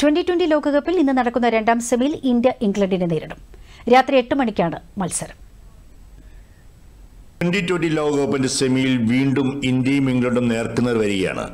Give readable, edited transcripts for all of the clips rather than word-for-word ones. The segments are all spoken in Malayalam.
2020 ലോകകപ്പിൽ ഇന്ന് നടക്കുന്ന രണ്ടാം സെമിയിൽ ഇന്ത്യ ഇംഗ്ലണ്ടിനെ നേരിടും. രാത്രി 8 മണിക്കാണ് മത്സരം. 2020 ലോകകപ്പിന്റെ സെമിയിൽ വീണ്ടും ഇന്ത്യയും ഇംഗ്ലണ്ടും നേർക്കുനേർ വരികയാണ്.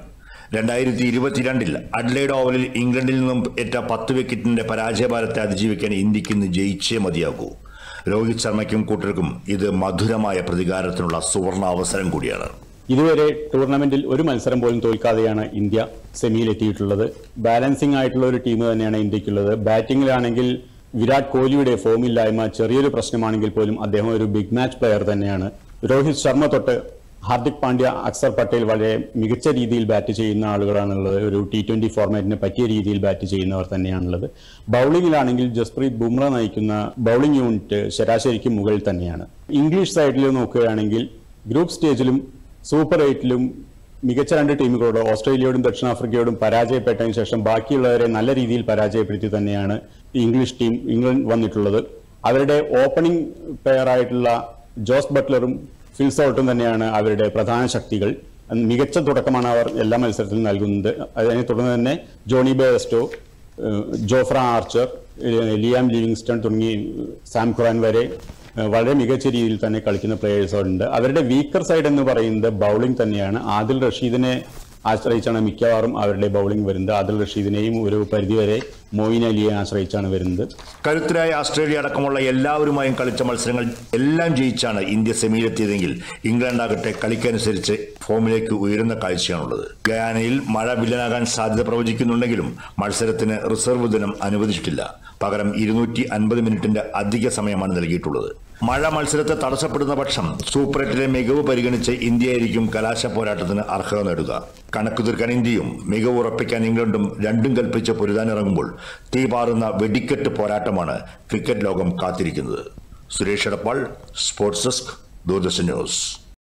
2022 അഡ്ലൈഡ് ഓവലിൽ ഇംഗ്ലണ്ടിൽ നിന്നും ഏറ്റ 10 വിക്കറ്റിന്റെ പരാജയഭാരത്തെ അതിജീവിക്കാൻ ഇന്ത്യക്ക് ഇന്ന് ജയിച്ചേ മതിയാകൂ. രോഹിത് ശർമ്മയ്ക്കും കൂട്ടർക്കും ഇത് മധുരമായ പ്രതികാരത്തിനുള്ള സുവർണ അവസരം കൂടിയാണ്. ഇതുവരെ ടൂർണമെന്റിൽ ഒരു മത്സരം പോലും തോൽക്കാതെയാണ് ഇന്ത്യ സെമിയിൽ എത്തിയിട്ടുള്ളത്. ബാലൻസിംഗ് ആയിട്ടുള്ള ഒരു ടീം തന്നെയാണ് ഇന്ത്യക്കുള്ളത്. ബാറ്റിംഗിലാണെങ്കിൽ വിരാട് കോഹ്ലിയുടെ ഫോമില്ലായ്മ ചെറിയൊരു പ്രശ്നമാണെങ്കിൽ പോലും അദ്ദേഹം ഒരു ബിഗ് മാച്ച് പ്ലെയർ തന്നെയാണ്. രോഹിത് ശർമ്മ തൊട്ട് ഹാർദിക് പാണ്ഡ്യ, അക്സർ പട്ടേൽ വളരെ മികച്ച രീതിയിൽ ബാറ്റ് ചെയ്യുന്ന ആളുകളാണുള്ളത്. ഒരു T20 ഫോർമാറ്റിന് പറ്റിയ രീതിയിൽ ബാറ്റ് ചെയ്യുന്നവർ തന്നെയാണുള്ളത്. ബൌളിംഗിലാണെങ്കിൽ ജസ്പ്രീത് ബുംറ നയിക്കുന്ന ബൌളിംഗ് യൂണിറ്റ് ശരാശരിക്ക് മുകളിൽ തന്നെയാണ്. ഇംഗ്ലീഷ് സൈഡിൽ നോക്കുകയാണെങ്കിൽ ഗ്രൂപ്പ് സ്റ്റേജിലും സൂപ്പർ 8ലും മികച്ച 2 ടീമുകളോട് ഓസ്ട്രേലിയയോടും ദക്ഷിണാഫ്രിക്കയോടും പരാജയപ്പെട്ടതിന് ശേഷം ബാക്കിയുള്ളവരെ നല്ല രീതിയിൽ പരാജയപ്പെടുത്തി തന്നെയാണ് ഇംഗ്ലണ്ട് വന്നിട്ടുള്ളത്. അവരുടെ ഓപ്പണിംഗ് പെയറായിട്ടുള്ള ജോസ് ബട്ട്ലറും ഫിൽ സോൾട്ടും തന്നെയാണ് അവരുടെ പ്രധാന ശക്തികൾ. മികച്ച തുടക്കമാണ് അവർ എല്ലാ മത്സരത്തിലും നൽകുന്നത്. അതിനെ തുടർന്ന് തന്നെ Jonny Bairstow, Jofra Archer, Liam Livingstone തുടങ്ങി സാം ഖുറാൻ വരെ വളരെ മികച്ച രീതിയിൽ തന്നെ കളിക്കുന്ന പ്ലേയേഴ്സുണ്ട്. അവരുടെ വീക്കർ സൈഡ് എന്ന് പറയുന്നത് ബൌളിംഗ് തന്നെയാണ്. ആദിൽ റഷീദിനെ ആശ്രയിച്ചാണ് മിക്കവാറും അവരുടെ ബൌളിംഗ് വരുന്നത്. ആദിൽ റഷീദിനെയും ഒരു പരിധിവരെ മോയിൻ അലിയെ ആശ്രയിച്ചാണ് വരുന്നത്. കരുത്തരായ ഓസ്ട്രേലിയ അടക്കമുള്ള എല്ലാവരുമായും കളിച്ച മത്സരങ്ങൾ എല്ലാം ജയിച്ചാണ് ഇന്ത്യ സെമിയിലെത്തിയതെങ്കിൽ ഇംഗ്ലണ്ട് ആകട്ടെ കളിക്കനുസരിച്ച് ഫോമിലേക്ക് ഉയരുന്ന കാഴ്ചയാണുള്ളത്. ഗയാനയിൽ മഴ വില്ലനാകാൻ സാധ്യത പ്രവചിക്കുന്നുണ്ടെങ്കിലും മത്സരത്തിന് റിസർവ് ദിനം അനുവദിച്ചിട്ടില്ല. പകരം 250 മിനിറ്റിന്റെ അധിക സമയമാണ് നൽകിയിട്ടുള്ളത്. മഴ മത്സരത്തെ തടസ്സപ്പെടുന്ന പക്ഷം സൂപ്പർ 8ലെ മികവ് പരിഗണിച്ച് ഇന്ത്യയായിരിക്കും കലാശ പോരാട്ടത്തിന് അർഹത നേടുക. കണക്കു തീർക്കാൻ ഇന്ത്യയും മികവ് ഉറപ്പിക്കാൻ ഇംഗ്ലണ്ടും രണ്ടും കൽപ്പിച്ച് പൊരുതാനിറങ്ങുമ്പോൾ തീപാറുന്ന വെടിക്കെട്ട് പോരാട്ടമാണ് ക്രിക്കറ്റ് ലോകം കാത്തിരിക്കുന്നത്. Suresh Edappal, sports desk, Doordarshan news.